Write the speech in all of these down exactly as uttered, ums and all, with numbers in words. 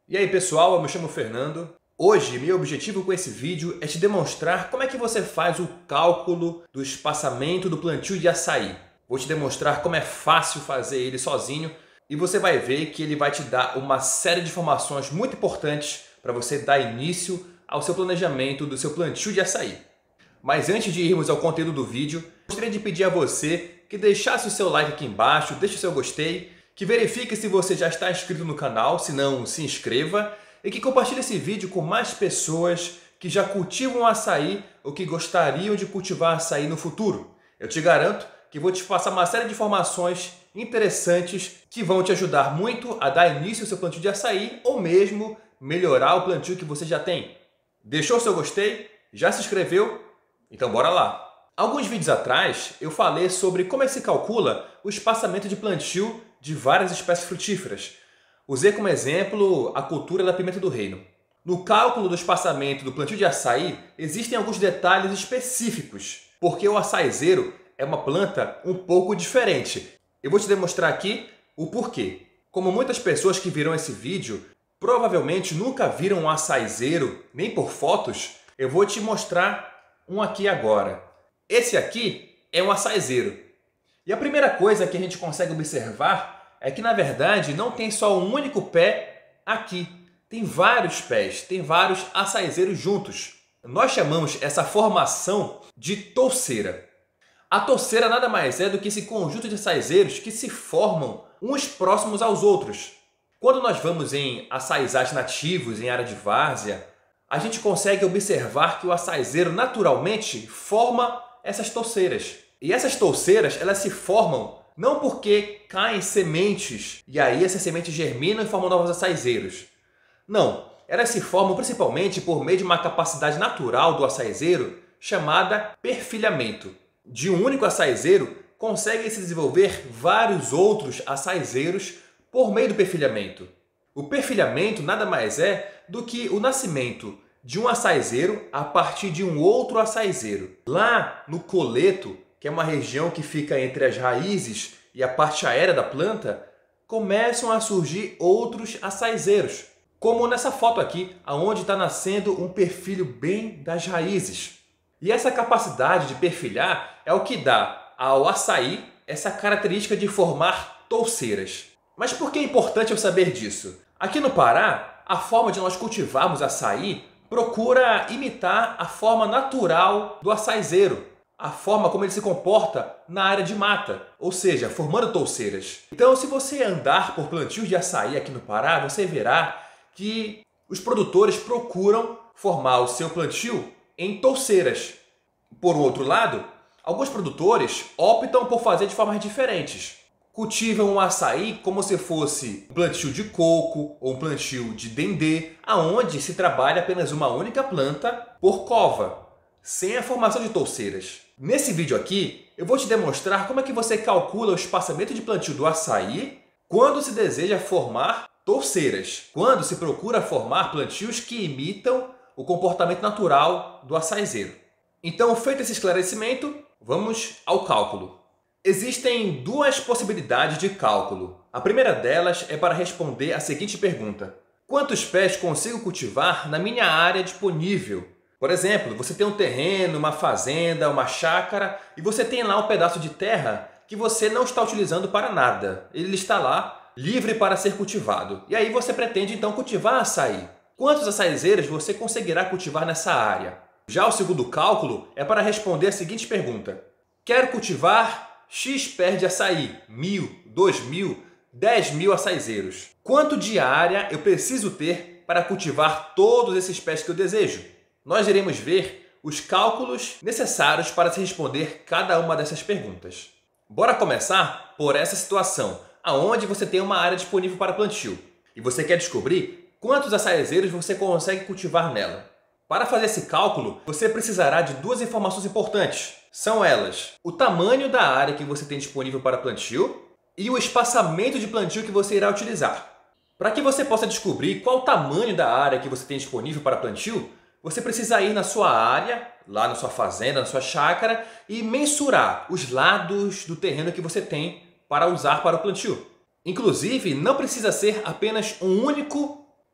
E aí pessoal, eu me chamo Fernando. Hoje, meu objetivo com esse vídeo é te demonstrar como é que você faz o cálculo do espaçamento do plantio de açaí. Vou te demonstrar como é fácil fazer ele sozinho e você vai ver que ele vai te dar uma série de informações muito importantes para você dar início ao seu planejamento do seu plantio de açaí. Mas antes de irmos ao conteúdo do vídeo, gostaria de pedir a você que deixasse o seu like aqui embaixo, deixe o seu gostei, que verifique se você já está inscrito no canal, se não, se inscreva, e que compartilhe esse vídeo com mais pessoas que já cultivam açaí ou que gostariam de cultivar açaí no futuro. Eu te garanto que vou te passar uma série de informações interessantes que vão te ajudar muito a dar início ao seu plantio de açaí ou mesmo melhorar o plantio que você já tem. Deixou o seu gostei? Já se inscreveu? Então bora lá! Alguns vídeos atrás eu falei sobre como é que se calcula o espaçamento de plantio de várias espécies frutíferas. Usei como exemplo a cultura da pimenta do reino. No cálculo do espaçamento do plantio de açaí, existem alguns detalhes específicos, porque o açaizeiro é uma planta um pouco diferente. Eu vou te demonstrar aqui o porquê. Como muitas pessoas que viram esse vídeo provavelmente nunca viram um açaizeiro, nem por fotos, eu vou te mostrar um aqui agora. Esse aqui é um açaizeiro. E a primeira coisa que a gente consegue observar é que, na verdade, não tem só um único pé aqui. Tem vários pés, tem vários açaizeiros juntos. Nós chamamos essa formação de touceira. A touceira nada mais é do que esse conjunto de açaizeiros que se formam uns próximos aos outros. Quando nós vamos em açaizais nativos, em área de várzea, a gente consegue observar que o açaizeiro naturalmente forma essas touceiras. E essas touceiras, elas se formam não porque caem sementes e aí essas sementes germinam e formam novos açaizeiros. Não, elas se formam principalmente por meio de uma capacidade natural do açaizeiro chamada perfilhamento. De um único açaizeiro, conseguem se desenvolver vários outros açaizeiros por meio do perfilhamento. O perfilhamento nada mais é do que o nascimento de um açaizeiro a partir de um outro açaizeiro. Lá no coleto, que é uma região que fica entre as raízes e a parte aérea da planta, começam a surgir outros açaizeiros, como nessa foto aqui, onde está nascendo um perfilho bem das raízes. E essa capacidade de perfilhar é o que dá ao açaí essa característica de formar touceiras. Mas por que é importante eu saber disso? Aqui no Pará, a forma de nós cultivarmos açaí procura imitar a forma natural do açaizeiro, a forma como ele se comporta na área de mata, ou seja, formando touceiras. Então, se você andar por plantios de açaí aqui no Pará, você verá que os produtores procuram formar o seu plantio em touceiras. Por outro lado, alguns produtores optam por fazer de formas diferentes. Cultivam o açaí como se fosse um plantio de coco ou um plantio de dendê, aonde se trabalha apenas uma única planta por cova, sem a formação de touceiras. Nesse vídeo aqui, eu vou te demonstrar como é que você calcula o espaçamento de plantio do açaí quando se deseja formar touceiras, quando se procura formar plantios que imitam o comportamento natural do açaizeiro. Então, feito esse esclarecimento, vamos ao cálculo. Existem duas possibilidades de cálculo. A primeira delas é para responder a seguinte pergunta: quantos pés consigo cultivar na minha área disponível? Por exemplo, você tem um terreno, uma fazenda, uma chácara e você tem lá um pedaço de terra que você não está utilizando para nada. Ele está lá, livre para ser cultivado. E aí você pretende então cultivar açaí. Quantos açaizeiros você conseguirá cultivar nessa área? Já o segundo cálculo é para responder a seguinte pergunta: quero cultivar X pés de açaí, mil, dois mil, dez mil açaizeiros. Quanto de área eu preciso ter para cultivar todos esses pés que eu desejo? Nós iremos ver os cálculos necessários para se responder cada uma dessas perguntas. Bora começar por essa situação, aonde você tem uma área disponível para plantio e você quer descobrir quantos açaizeiros você consegue cultivar nela. Para fazer esse cálculo, você precisará de duas informações importantes. São elas: o tamanho da área que você tem disponível para plantio e o espaçamento de plantio que você irá utilizar. Para que você possa descobrir qual o tamanho da área que você tem disponível para plantio, você precisa ir na sua área, lá na sua fazenda, na sua chácara, e mensurar os lados do terreno que você tem para usar para o plantio. Inclusive, não precisa ser apenas um único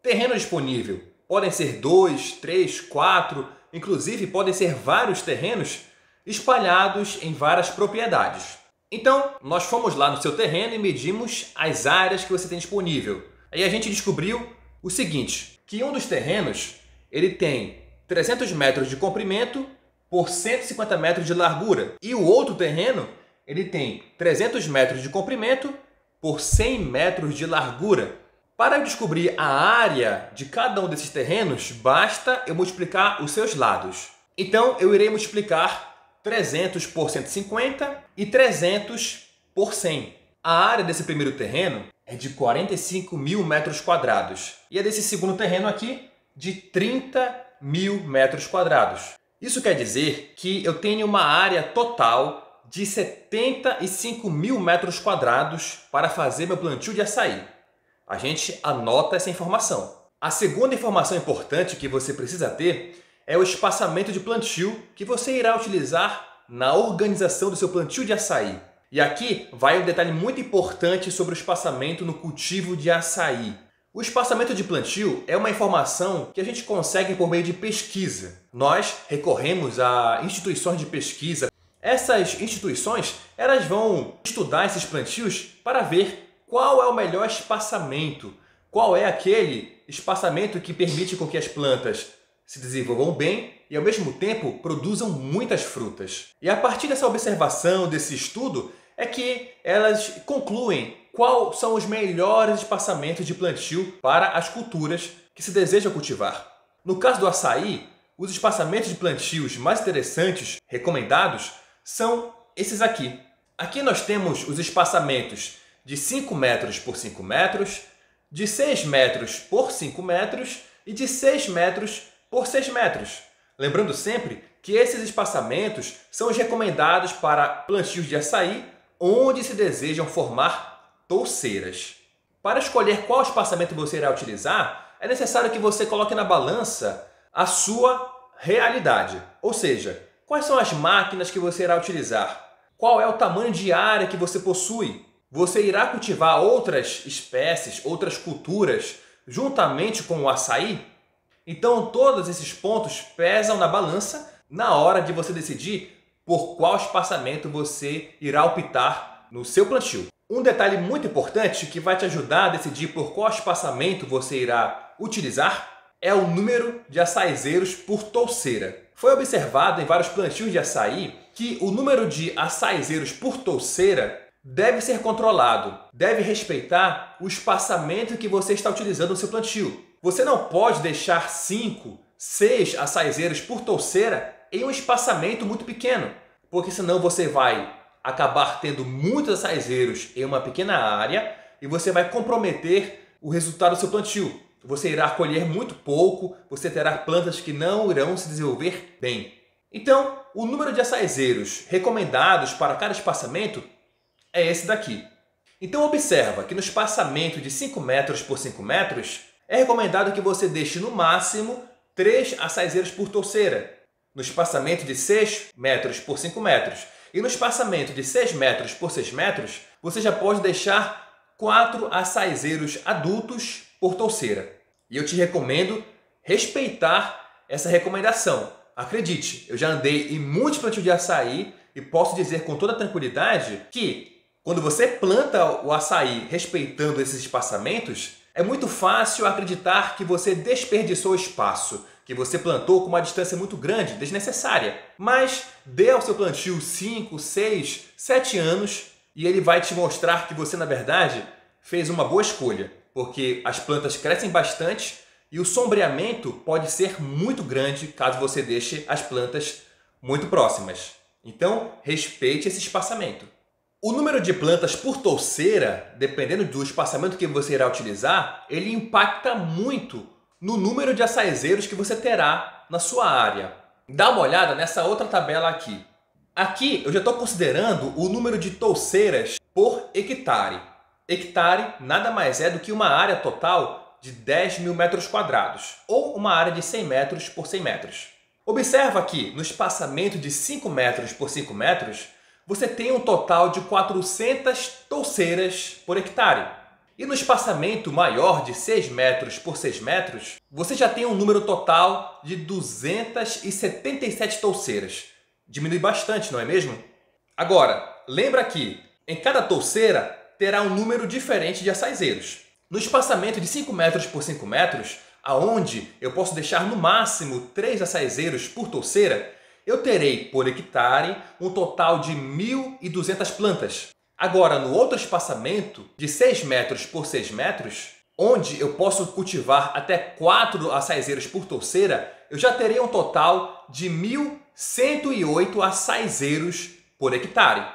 terreno disponível. Podem ser dois, três, quatro, inclusive podem ser vários terrenos espalhados em várias propriedades. Então, nós fomos lá no seu terreno e medimos as áreas que você tem disponível. Aí a gente descobriu o seguinte, que um dos terrenos ele tem trezentos metros de comprimento por cento e cinquenta metros de largura. E o outro terreno ele tem trezentos metros de comprimento por cem metros de largura. Para eu descobrir a área de cada um desses terrenos, basta eu multiplicar os seus lados. Então, eu irei multiplicar trezentos por cento e cinquenta e trezentos por cem. A área desse primeiro terreno é de quarenta e cinco mil metros quadrados. E a desse segundo terreno aqui, de trinta mil metros quadrados. Isso quer dizer que eu tenho uma área total de setenta e cinco mil metros quadrados para fazer meu plantio de açaí. A gente anota essa informação. A segunda informação importante que você precisa ter é o espaçamento de plantio que você irá utilizar na organização do seu plantio de açaí. E aqui vai um detalhe muito importante sobre o espaçamento no cultivo de açaí. O espaçamento de plantio é uma informação que a gente consegue por meio de pesquisa. Nós recorremos a instituições de pesquisa. Essas instituições elas vão estudar esses plantios para ver qual é o melhor espaçamento, qual é aquele espaçamento que permite com que as plantas se desenvolvam bem e ao mesmo tempo produzam muitas frutas. E a partir dessa observação, desse estudo, é que elas concluem quais são os melhores espaçamentos de plantio para as culturas que se desejam cultivar. No caso do açaí, os espaçamentos de plantios mais interessantes, recomendados, são esses aqui. Aqui nós temos os espaçamentos de cinco metros por cinco metros, de seis metros por cinco metros e de seis metros por seis metros. Lembrando sempre que esses espaçamentos são os recomendados para plantios de açaí onde se desejam formar touceiras. Para escolher qual espaçamento você irá utilizar, é necessário que você coloque na balança a sua realidade. Ou seja, quais são as máquinas que você irá utilizar? Qual é o tamanho de área que você possui? Você irá cultivar outras espécies, outras culturas, juntamente com o açaí? Então, todos esses pontos pesam na balança na hora de você decidir por qual espaçamento você irá optar no seu plantio. Um detalhe muito importante que vai te ajudar a decidir por qual espaçamento você irá utilizar é o número de açaizeiros por touceira. Foi observado em vários plantios de açaí que o número de açaizeiros por touceira deve ser controlado, deve respeitar o espaçamento que você está utilizando no seu plantio. Você não pode deixar cinco, seis açaizeiros por touceira em um espaçamento muito pequeno, porque senão você vai acabar tendo muitos açaizeiros em uma pequena área e você vai comprometer o resultado do seu plantio. Você irá colher muito pouco, você terá plantas que não irão se desenvolver bem. Então, o número de açaizeiros recomendados para cada espaçamento é esse daqui. Então observa que no espaçamento de cinco metros por cinco metros, é recomendado que você deixe no máximo três açaizeiros por touceira. No espaçamento de seis metros por cinco metros e no espaçamento de seis metros por seis metros, você já pode deixar quatro açaizeiros adultos por touceira. E eu te recomendo respeitar essa recomendação. Acredite, eu já andei em muitos plantios de açaí e posso dizer com toda tranquilidade que quando você planta o açaí respeitando esses espaçamentos, é muito fácil acreditar que você desperdiçou espaço, que você plantou com uma distância muito grande, desnecessária. Mas dê ao seu plantio cinco, seis, sete anos e ele vai te mostrar que você, na verdade, fez uma boa escolha, porque as plantas crescem bastante e o sombreamento pode ser muito grande caso você deixe as plantas muito próximas. Então, respeite esse espaçamento. O número de plantas por touceira, dependendo do espaçamento que você irá utilizar, ele impacta muito no número de açaizeiros que você terá na sua área. Dá uma olhada nessa outra tabela aqui. Aqui eu já estou considerando o número de touceiras por hectare. Hectare nada mais é do que uma área total de dez mil metros quadrados, ou uma área de cem metros por cem metros. Observa aqui, no espaçamento de cinco metros por cinco metros, você tem um total de quatrocentas touceiras por hectare. E no espaçamento maior de seis metros por seis metros, você já tem um número total de duzentas e setenta e sete touceiras. Diminui bastante, não é mesmo? Agora, lembra que em cada touceira terá um número diferente de açaizeiros. No espaçamento de cinco metros por cinco metros, aonde eu posso deixar no máximo três açaizeiros por touceira, eu terei por hectare um total de mil e duzentas plantas. Agora, no outro espaçamento de seis metros por seis metros, onde eu posso cultivar até quatro açaizeiros por touceira, eu já terei um total de mil cento e oito açaizeiros por hectare.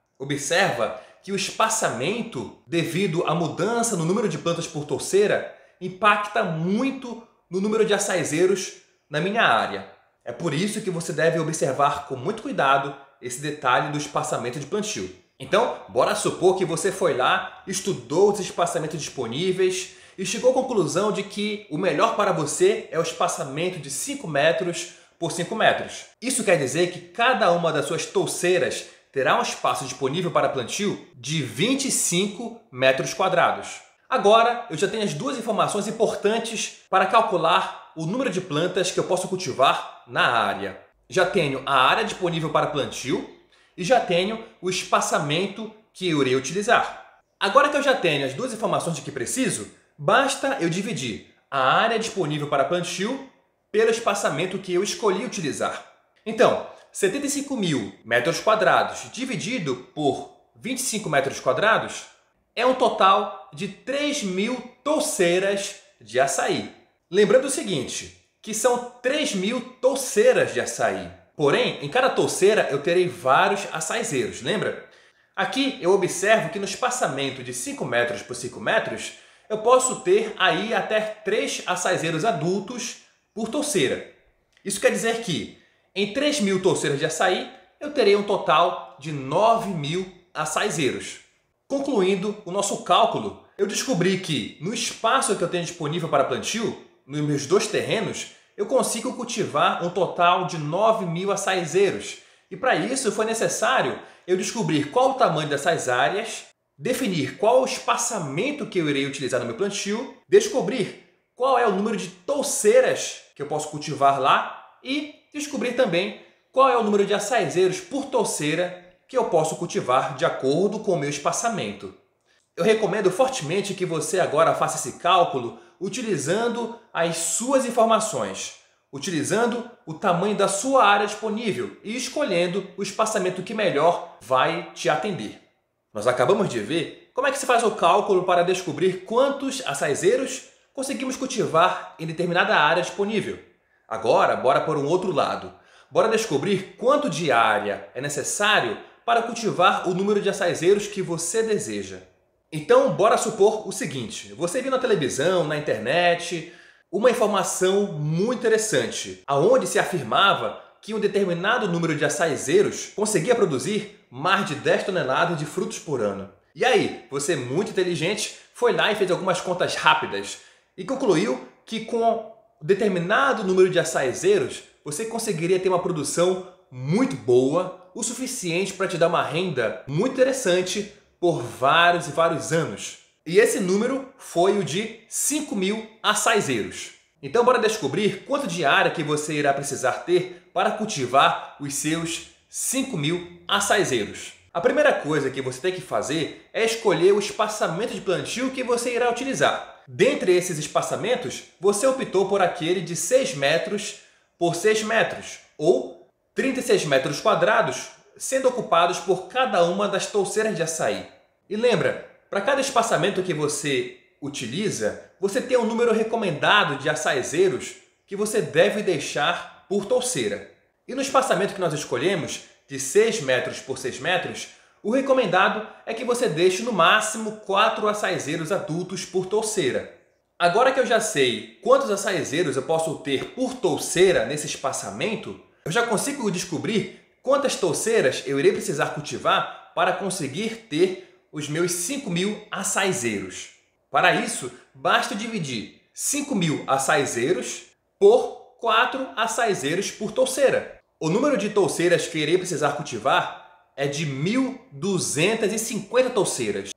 Observa que o espaçamento, devido à mudança no número de plantas por touceira, impacta muito no número de açaizeiros na minha área. É por isso que você deve observar com muito cuidado esse detalhe do espaçamento de plantio. Então, bora supor que você foi lá, estudou os espaçamentos disponíveis e chegou à conclusão de que o melhor para você é o espaçamento de cinco metros por cinco metros. Isso quer dizer que cada uma das suas touceiras terá um espaço disponível para plantio de vinte e cinco metros quadrados. Agora, eu já tenho as duas informações importantes para calcular o número de plantas que eu posso cultivar na área. Já tenho a área disponível para plantio e já tenho o espaçamento que eu irei utilizar. Agora que eu já tenho as duas informações de que preciso, basta eu dividir a área disponível para plantio pelo espaçamento que eu escolhi utilizar. Então, setenta e cinco mil metros quadrados dividido por vinte e cinco metros quadrados é um total de três mil touceiras de açaí. Lembrando o seguinte, que são três mil touceiras de açaí. Porém, em cada touceira eu terei vários açaizeiros, lembra? Aqui eu observo que no espaçamento de cinco metros por cinco metros, eu posso ter aí até três açaizeiros adultos por touceira. Isso quer dizer que em três mil touceiras de açaí, eu terei um total de nove mil açaizeiros. Concluindo o nosso cálculo, eu descobri que no espaço que eu tenho disponível para plantio, nos meus dois terrenos, eu consigo cultivar um total de nove mil açaizeiros. E para isso foi necessário eu descobrir qual o tamanho dessas áreas, definir qual o espaçamento que eu irei utilizar no meu plantio, descobrir qual é o número de touceiras que eu posso cultivar lá e descobrir também qual é o número de açaizeiros por touceira que eu posso cultivar de acordo com o meu espaçamento. Eu recomendo fortemente que você agora faça esse cálculo utilizando as suas informações, utilizando o tamanho da sua área disponível e escolhendo o espaçamento que melhor vai te atender. Nós acabamos de ver como é que se faz o cálculo para descobrir quantos açaizeiros conseguimos cultivar em determinada área disponível. Agora, bora por um outro lado. Bora descobrir quanto de área é necessário para cultivar o número de açaizeiros que você deseja. Então, bora supor o seguinte, você viu na televisão, na internet, uma informação muito interessante, aonde se afirmava que um determinado número de açaizeiros conseguia produzir mais de dez toneladas de frutos por ano. E aí, você muito inteligente, foi lá e fez algumas contas rápidas e concluiu que com determinado número de açaizeiros, você conseguiria ter uma produção muito boa, o suficiente para te dar uma renda muito interessante por vários e vários anos. E esse número foi o de cinco mil açaizeiros. Então bora descobrir quanto de área que você irá precisar ter para cultivar os seus cinco mil açaizeiros. A primeira coisa que você tem que fazer é escolher o espaçamento de plantio que você irá utilizar. Dentre esses espaçamentos, você optou por aquele de seis metros por seis metros, ou trinta e seis metros quadrados, sendo ocupados por cada uma das touceiras de açaí. E lembra, para cada espaçamento que você utiliza, você tem um número recomendado de açaizeiros que você deve deixar por touceira. E no espaçamento que nós escolhemos, de seis metros por seis metros, o recomendado é que você deixe no máximo quatro açaizeiros adultos por touceira. Agora que eu já sei quantos açaizeiros eu posso ter por touceira nesse espaçamento, eu já consigo descobrir quantas touceiras eu irei precisar cultivar para conseguir ter os meus cinco mil açaizeiros. Para isso, basta dividir cinco mil açaizeiros por quatro açaizeiros por touceira. O número de touceiras que irei precisar cultivar é de mil duzentas e cinquenta touceiras.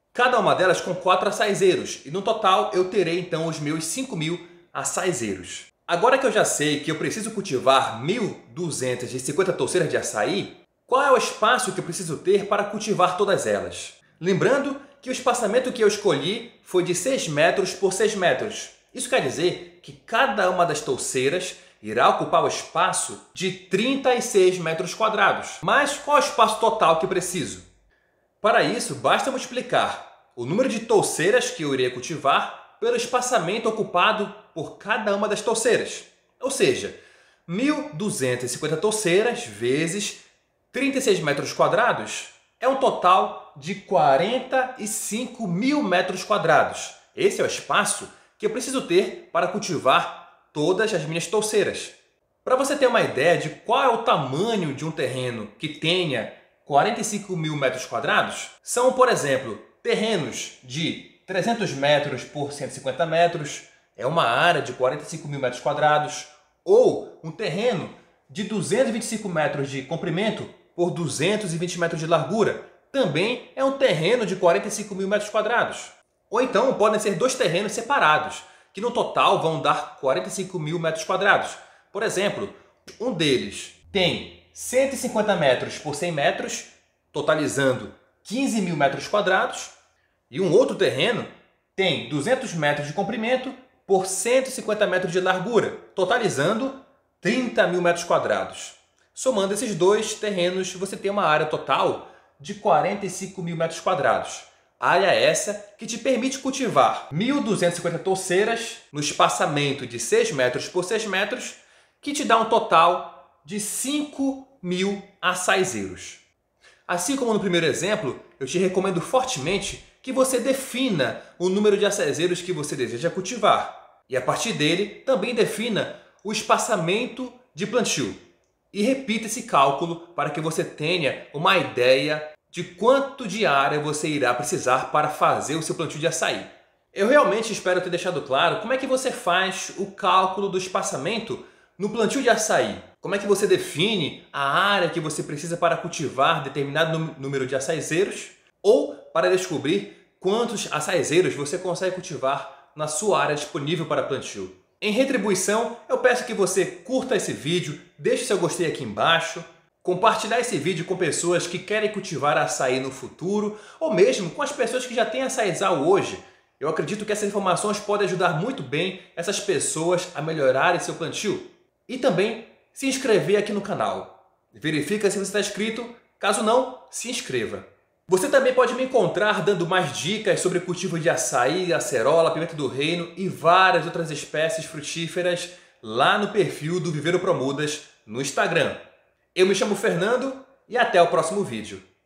cada uma delas com quatro açaizeiros, e no total eu terei então os meus cinco mil açaizeiros. Agora que eu já sei que eu preciso cultivar mil duzentas e cinquenta touceiras de açaí, qual é o espaço que eu preciso ter para cultivar todas elas? Lembrando que o espaçamento que eu escolhi foi de seis metros por seis metros. Isso quer dizer que cada uma das touceiras irá ocupar o espaço de trinta e seis metros quadrados. Mas qual é o espaço total que eu preciso? Para isso, basta multiplicar o número de touceiras que eu irei cultivar pelo espaçamento ocupado por cada uma das touceiras. Ou seja, mil duzentas e cinquenta touceiras vezes trinta e seis metros quadrados é um total de quarenta e cinco mil metros quadrados. Esse é o espaço que eu preciso ter para cultivar todas as minhas touceiras. Para você ter uma ideia de qual é o tamanho de um terreno que tenha quarenta e cinco mil metros quadrados, são, por exemplo, terrenos de trezentos metros por cento e cinquenta metros, é uma área de quarenta e cinco mil metros quadrados, ou um terreno de duzentos e vinte e cinco metros de comprimento por duzentos e vinte metros de largura, também é um terreno de quarenta e cinco mil metros quadrados. Ou então podem ser dois terrenos separados, que no total vão dar quarenta e cinco mil metros quadrados. Por exemplo, um deles tem cento e cinquenta metros por cem metros, totalizando quinze mil metros quadrados, e um outro terreno tem duzentos metros de comprimento por cento e cinquenta metros de largura, totalizando trinta mil metros quadrados. Somando esses dois terrenos, você tem uma área total de quarenta e cinco mil metros quadrados. Área essa que te permite cultivar mil duzentas e cinquenta touceiras no espaçamento de seis metros por seis metros, que te dá um total de cinco mil açaizeiros. Assim como no primeiro exemplo, eu te recomendo fortemente que você defina o número de açaizeiros que você deseja cultivar. E a partir dele, também defina o espaçamento de plantio. E repita esse cálculo para que você tenha uma ideia de quanto de área você irá precisar para fazer o seu plantio de açaí. Eu realmente espero ter deixado claro como é que você faz o cálculo do espaçamento no plantio de açaí. Como é que você define a área que você precisa para cultivar determinado número de açaizeiros, ou para descobrir quantos açaizeiros você consegue cultivar na sua área disponível para plantio. Em retribuição, eu peço que você curta esse vídeo, deixe seu gostei aqui embaixo, compartilhar esse vídeo com pessoas que querem cultivar açaí no futuro, ou mesmo com as pessoas que já têm açaizal hoje. Eu acredito que essas informações podem ajudar muito bem essas pessoas a melhorarem seu plantio. E também se inscrever aqui no canal. Verifica se você está inscrito, caso não, se inscreva. Você também pode me encontrar dando mais dicas sobre cultivo de açaí, acerola, pimenta do reino e várias outras espécies frutíferas lá no perfil do Viveiro Promudas no Instagram. Eu me chamo Fernando e até o próximo vídeo.